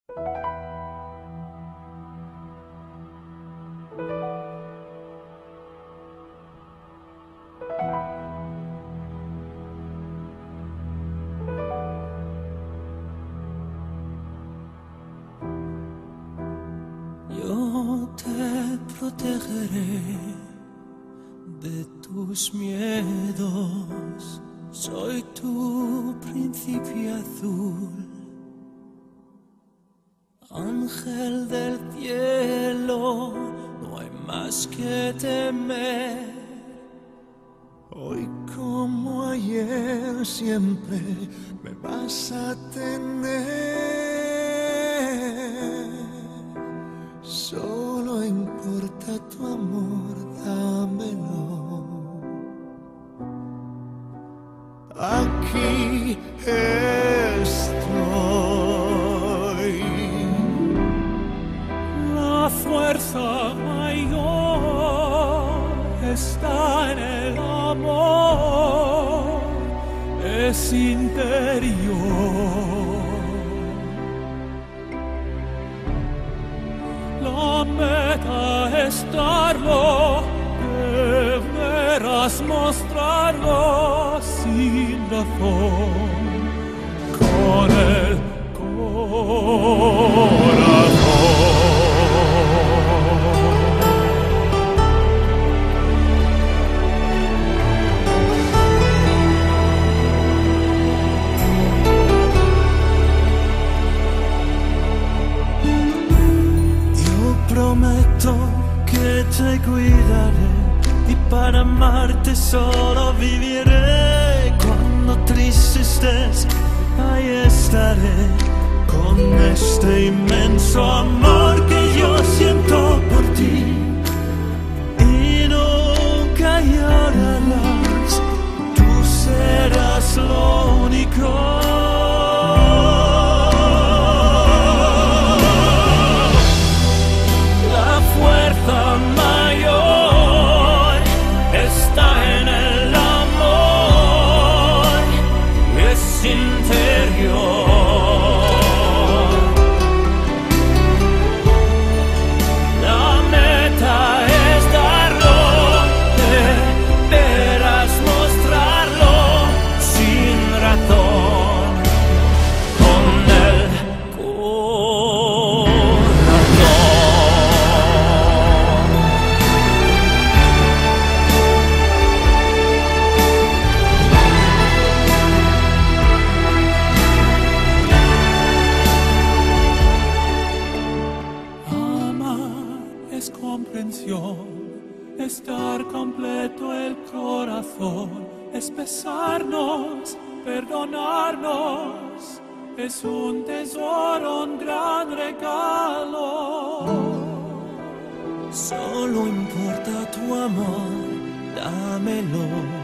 Yo te protegeré de tus miedos, soy tu príncipe azul, ángel del cielo, no hay más que temer. Hoy como ayer siempre me vas a tener. Solo importa tu amor, dámelo. Aquí estoy. La fuerza mayor está en el amor, es interior. La meta es darlo, deberás mostrarlo sin razón, con el corazón. Prometo que te cuidaré y para amarte solo viviré. Cuando triste estés, ahí estaré con este inmenso amor que yo siento por ti. Y nunca llorarás, tú serás lo único. Estar completo el corazón, es besarnos, perdonarnos, es un tesoro, un gran regalo. Solo importa tu amor, dámelo.